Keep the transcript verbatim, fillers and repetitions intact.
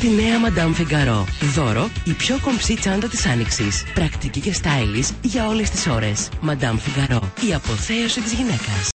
τη νέα Madame Figaro. Δώρο, η πιο κομψή τσάντα της άνοιξης. Πρακτική και stylish για όλες τις ώρες. Madame Figaro, η αποθέωση της γυναίκας.